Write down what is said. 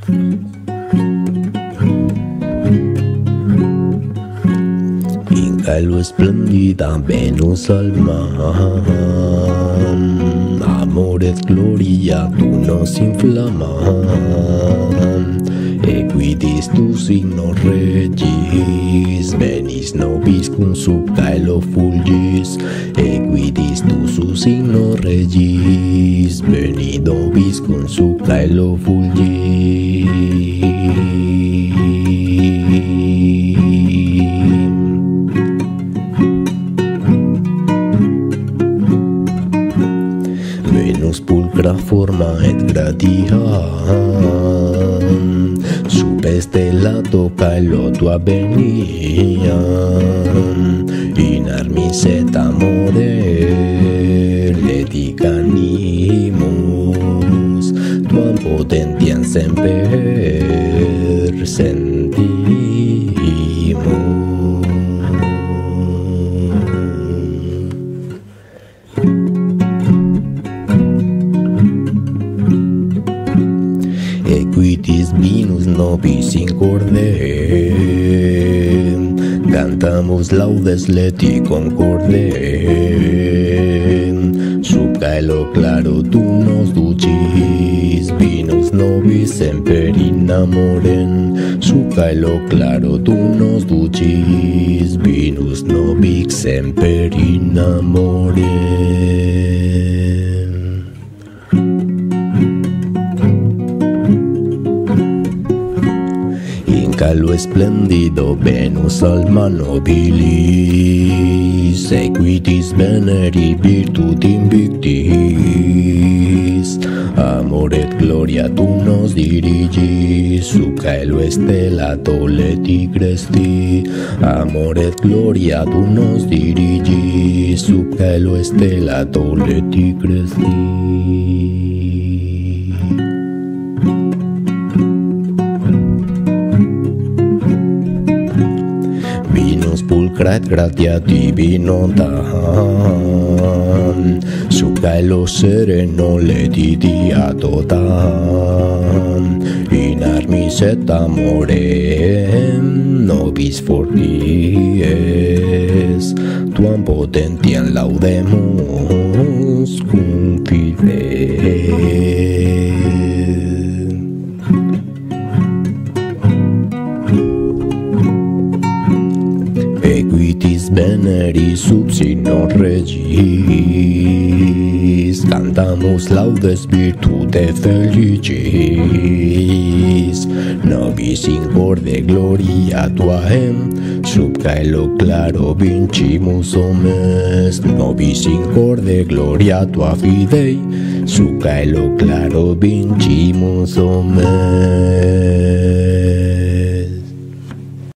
In cielo espléndida Venus al mar, amor et gloria tu nos inflaman. Equitis tu signo regis, venis nobis cum sub caelo fulgis. Equitis tu su signo regis, veni nobis cum sub caelo fulgis. Venus pulcra forma et gratia, sub stellato caelo tua veniam. In armis et amore litiganimus, tuam potentiam semper sentimus. Equitis Venus nobis in corde, cantamus laudes leti concorde. Sub caelo claro tu nos ducis, Venus nobis semper in amorem. Sub caelo claro tu nos ducis, Venus nobis semper in amorem. Caelo esplendido Venus alma nobilis, equitis veneri virtudi invictis. Amor et gloria tu nos dirigis, sub caelo stellato leti cresti. Amor et gloria tu nos dirigis, sub caelo stellato leti cresti. Venus pulcra et gratia divinotam, sub caelo sereno letitia totam. In armis et amorem nobis forties, tuam potentiam laudemus cum fide. Equitis veneri sub signo regis, cantamus laudes virtute felicis. Nobis in corde gloria tuaem, sub caelo claro vincimus homes. Nobis in corde gloria tua fidei, sub caelo claro vincimus homes.